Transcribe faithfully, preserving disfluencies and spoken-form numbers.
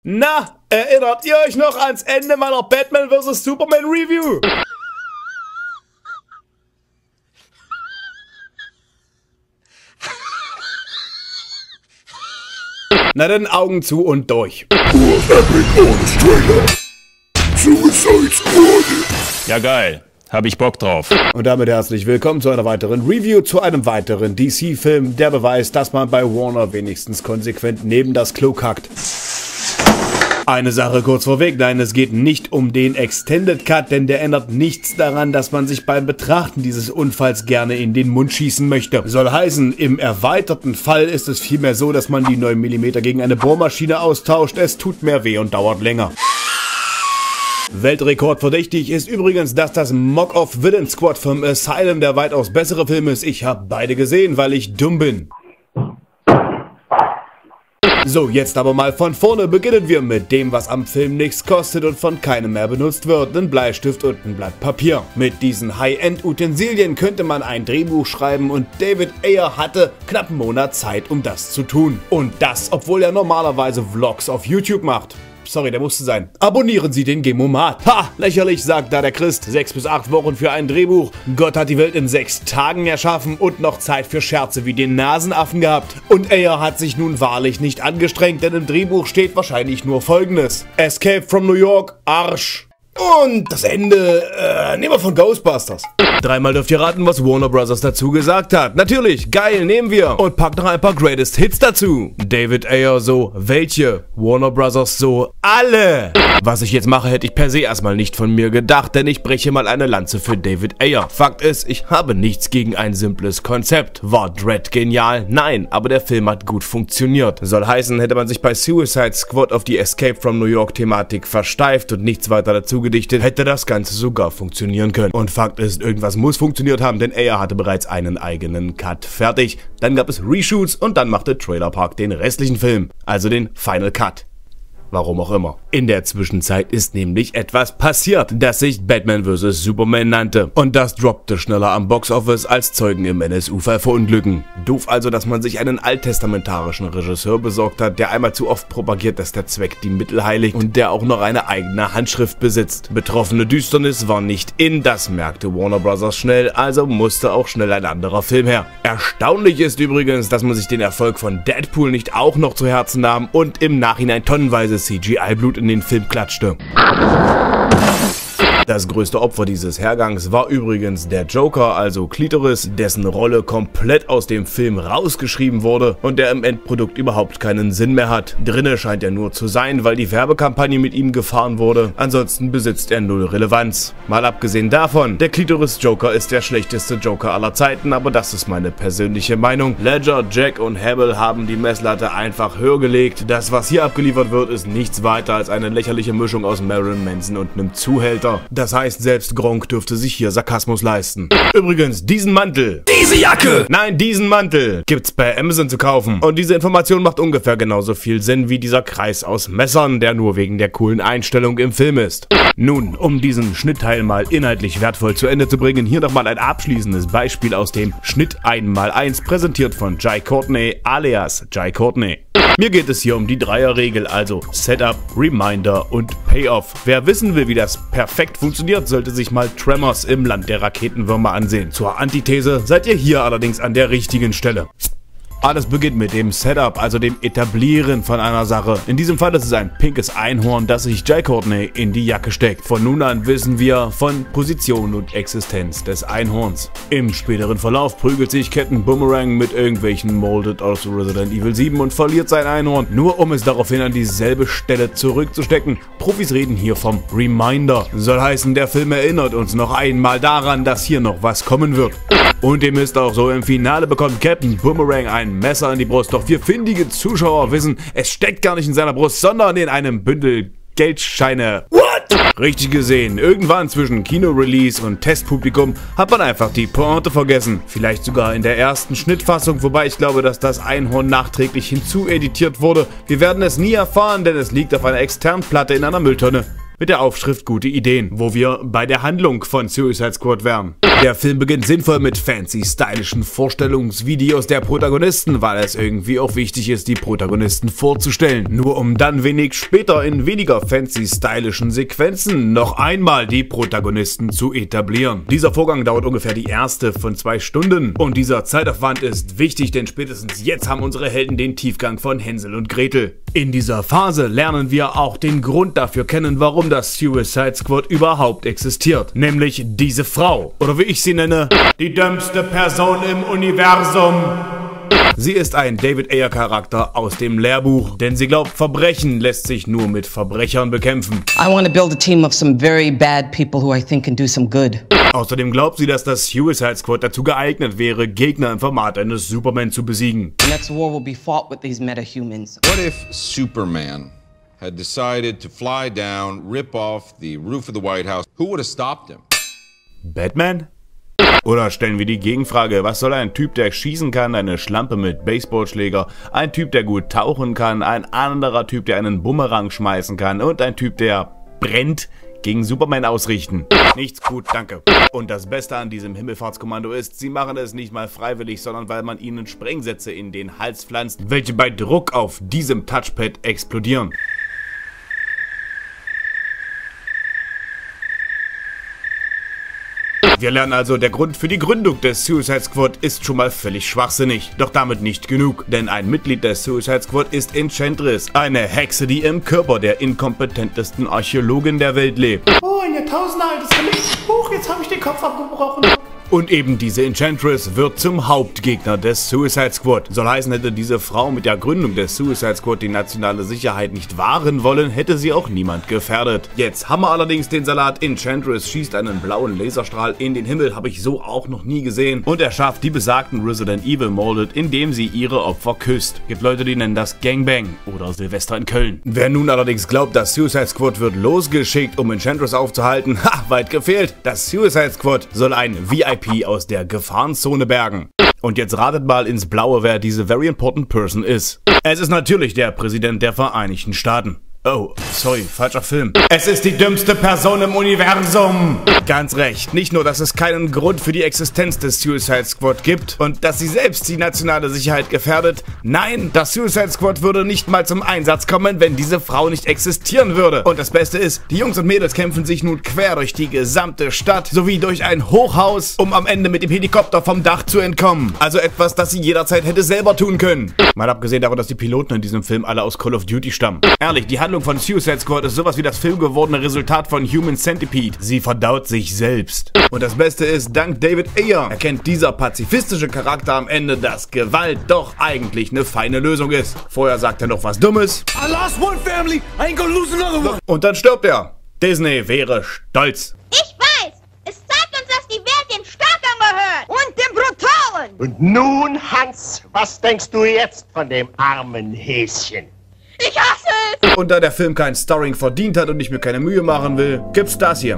Na, erinnert ihr euch noch ans Ende meiner Batman versus. Superman Review? Na dann Augen zu und durch. Ja geil, hab ich Bock drauf. Und damit herzlich willkommen zu einer weiteren Review, zu einem weiteren D C-Film, der beweist, dass man bei Warner wenigstens konsequent neben das Klo kackt. Eine Sache kurz vorweg, nein, es geht nicht um den Extended Cut, denn der ändert nichts daran, dass man sich beim Betrachten dieses Unfalls gerne in den Mund schießen möchte. Soll heißen, im erweiterten Fall ist es vielmehr so, dass man die neun Millimeter gegen eine Bohrmaschine austauscht, es tut mehr weh und dauert länger. Weltrekordverdächtig ist übrigens, dass das Mock-Off Villain Squad vom Asylum der weitaus bessere Film ist. Ich habe beide gesehen, weil ich dumm bin. So, jetzt aber mal von vorne beginnen wir mit dem, was am Film nichts kostet und von keinem mehr benutzt wird, ein Bleistift und ein Blatt Papier. Mit diesen High-End-Utensilien könnte man ein Drehbuch schreiben und David Ayer hatte knapp einen Monat Zeit, um das zu tun. Und das, obwohl er normalerweise Vlogs auf YouTube macht. Sorry, der musste sein. Abonnieren Sie den Gemomat. Ha, lächerlich, sagt da der Christ. Sechs bis acht Wochen für ein Drehbuch. Gott hat die Welt in sechs Tagen erschaffen und noch Zeit für Scherze wie den Nasenaffen gehabt. Und Ayer hat sich nun wahrlich nicht angestrengt, denn im Drehbuch steht wahrscheinlich nur Folgendes: Escape from New York, Arsch. Und das Ende, äh, nehmen wir von Ghostbusters. Dreimal dürft ihr raten, was Warner Bros. Dazu gesagt hat. Natürlich, geil, nehmen wir. Und packt noch ein paar Greatest Hits dazu. David Ayer so, welche? Warner Bros. So, alle. Was ich jetzt mache, hätte ich per se erstmal nicht von mir gedacht, denn ich breche mal eine Lanze für David Ayer. Fakt ist, ich habe nichts gegen ein simples Konzept. War Dredd genial? Nein, aber der Film hat gut funktioniert. Soll heißen, hätte man sich bei Suicide Squad auf die Escape from New York Thematik versteift und nichts weiter dazu gedichtet, hätte das Ganze sogar funktionieren können. Und Fakt ist, irgendwas muss funktioniert haben, denn Ayer hatte bereits einen eigenen Cut fertig. Dann gab es Reshoots und dann machte Trailer Park den restlichen Film, also den Final Cut. Warum auch immer. In der Zwischenzeit ist nämlich etwas passiert, das sich Batman versus. Superman nannte. Und das droppte schneller am Boxoffice als Zeugen im N S U-Fall verunglücken. Doof also, dass man sich einen alttestamentarischen Regisseur besorgt hat, der einmal zu oft propagiert, dass der Zweck die Mittel heiligt und der auch noch eine eigene Handschrift besitzt. Betroffene Düsternis war nicht in, das merkte Warner Bros. Schnell, also musste auch schnell ein anderer Film her. Erstaunlich ist übrigens, dass man sich den Erfolg von Deadpool nicht auch noch zu Herzen nahm und im Nachhinein tonnenweise C G I-Blut in den Film klatschte. Das größte Opfer dieses Hergangs war übrigens der Joker, also Klitoris, dessen Rolle komplett aus dem Film rausgeschrieben wurde und der im Endprodukt überhaupt keinen Sinn mehr hat. Drinne scheint er nur zu sein, weil die Werbekampagne mit ihm gefahren wurde. Ansonsten besitzt er null Relevanz. Mal abgesehen davon, der Klitoris-Joker ist der schlechteste Joker aller Zeiten, aber das ist meine persönliche Meinung. Ledger, Jack und Hamill haben die Messlatte einfach höher gelegt. Das, was hier abgeliefert wird, ist nichts weiter als eine lächerliche Mischung aus Marilyn Manson und einem Zuhälter. Das heißt, selbst Gronk dürfte sich hier Sarkasmus leisten. Übrigens, diesen Mantel, Diese Jacke! nein, diesen Mantel gibt's bei Amazon zu kaufen. Und diese Information macht ungefähr genauso viel Sinn wie dieser Kreis aus Messern, der nur wegen der coolen Einstellung im Film ist. Nun, um diesen Schnittteil mal inhaltlich wertvoll zu Ende zu bringen, hier nochmal ein abschließendes Beispiel aus dem Schnitt eins mal eins, präsentiert von Jai Courtney alias Jai Courtney. Mir geht es hier um die Dreierregel, also Setup, Reminder und Payoff. Wer wissen will, wie das perfekt funktioniert, sollte sich mal Tremors im Land der Raketenwürmer ansehen. Zur Antithese seid ihr hier allerdings an der richtigen Stelle. Alles beginnt mit dem Setup, also dem Etablieren von einer Sache. In diesem Fall ist es ein pinkes Einhorn, das sich Jai Courtney in die Jacke steckt. Von nun an wissen wir von Position und Existenz des Einhorns. Im späteren Verlauf prügelt sich Captain Boomerang mit irgendwelchen Molded aus Resident Evil sieben und verliert sein Einhorn, nur um es daraufhin an dieselbe Stelle zurückzustecken. Profis reden hier vom Reminder. Soll heißen, der Film erinnert uns noch einmal daran, dass hier noch was kommen wird. Und dem ist auch so, im Finale bekommt Captain Boomerang ein Messer in die Brust, doch wir findige Zuschauer wissen, es steckt gar nicht in seiner Brust, sondern in einem Bündel Geldscheine. What? Richtig gesehen, irgendwann zwischen Kino-Release und Testpublikum hat man einfach die Pointe vergessen. Vielleicht sogar in der ersten Schnittfassung, wobei ich glaube, dass das Einhorn nachträglich hinzueditiert wurde. Wir werden es nie erfahren, denn es liegt auf einer externen Platte in einer Mülltonne. mit der Aufschrift Gute Ideen, wo wir bei der Handlung von Suicide Squad wären. Der Film beginnt sinnvoll mit fancy, stylischen Vorstellungsvideos der Protagonisten, weil es irgendwie auch wichtig ist, die Protagonisten vorzustellen. Nur um dann wenig später in weniger fancy, stylischen Sequenzen noch einmal die Protagonisten zu etablieren. Dieser Vorgang dauert ungefähr die erste von zwei Stunden und dieser Zeitaufwand ist wichtig, denn spätestens jetzt haben unsere Helden den Tiefgang von Hänsel und Gretel. In dieser Phase lernen wir auch den Grund dafür kennen, warum das Suicide Squad überhaupt existiert. Nämlich diese Frau. Oder wie ich sie nenne, die dümmste Person im Universum. Sie ist ein David Ayer Charakter aus dem Lehrbuch, denn sie glaubt, Verbrechen lässt sich nur mit Verbrechern bekämpfen. I want to build a team of some very bad people who I think can do some good. Außerdem glaubt sie, dass das Suicide Squad dazu geeignet wäre, Gegner im Format eines Superman zu besiegen. The next war will be fought with these metahumans. What if Superman had decided to fly down, rip off the roof of the White House? Who would have stopped him? Batman? Oder stellen wir die Gegenfrage, was soll ein Typ, der schießen kann, eine Schlampe mit Baseballschläger, ein Typ, der gut tauchen kann, ein anderer Typ, der einen Bumerang schmeißen kann und ein Typ, der brennt, gegen Superman ausrichten? Nichts, gut, danke. Und das Beste an diesem Himmelfahrtskommando ist, sie machen es nicht mal freiwillig, sondern weil man ihnen Sprengsätze in den Hals pflanzt, welche bei Druck auf diesem Touchpad explodieren. Wir lernen also, der Grund für die Gründung des Suicide Squad ist schon mal völlig schwachsinnig. Doch damit nicht genug, denn ein Mitglied des Suicide Squad ist Enchantress, eine Hexe, die im Körper der inkompetentesten Archäologin der Welt lebt. Oh, ein jahrtausendaltes Relikt. Huch, jetzt habe ich den Kopf abgebrochen. Und eben diese Enchantress wird zum Hauptgegner des Suicide Squad. Soll heißen, hätte diese Frau mit der Gründung des Suicide Squad die nationale Sicherheit nicht wahren wollen, hätte sie auch niemand gefährdet. Jetzt haben wir allerdings den Salat. Enchantress schießt einen blauen Laserstrahl in den Himmel, habe ich so auch noch nie gesehen. Und erschafft die besagten Resident Evil Molded, indem sie ihre Opfer küsst. Gibt Leute, die nennen das Gangbang oder Silvester in Köln. Wer nun allerdings glaubt, das Suicide Squad wird losgeschickt, um Enchantress aufzuhalten, ha, weit gefehlt. Das Suicide Squad soll ein V I P aus der Gefahrenzone bergen. Und jetzt ratet mal ins Blaue, wer diese very important person ist. Es ist natürlich der Präsident der Vereinigten Staaten. Oh, sorry, falscher Film. Es ist die dümmste Person im Universum. Ganz recht. Nicht nur, dass es keinen Grund für die Existenz des Suicide Squad gibt und dass sie selbst die nationale Sicherheit gefährdet. Nein, das Suicide Squad würde nicht mal zum Einsatz kommen, wenn diese Frau nicht existieren würde. Und das Beste ist, die Jungs und Mädels kämpfen sich nun quer durch die gesamte Stadt sowie durch ein Hochhaus, um am Ende mit dem Helikopter vom Dach zu entkommen. Also etwas, das sie jederzeit hätte selber tun können. Mal abgesehen davon, dass die Piloten in diesem Film alle aus Call of Duty stammen. Ehrlich, die Handlung von Suicide Squad ist sowas wie das filmgewordene Resultat von Human Centipede. Sie verdaut sich selbst. Und das Beste ist, dank David Ayer erkennt dieser pazifistische Charakter am Ende, dass Gewalt doch eigentlich eine feine Lösung ist. Vorher sagt er noch was Dummes. I lost one family, I ain't gonna lose another one. Und dann stirbt er. Disney wäre stolz. Ich weiß! Es zeigt uns, dass die Welt den Starken gehört! Und dem Brutalen! Und nun, Hans, was denkst du jetzt von dem armen Häschen? Ich hasse es! Und da der Film kein Starring verdient hat und ich mir keine Mühe machen will, gibt's das hier.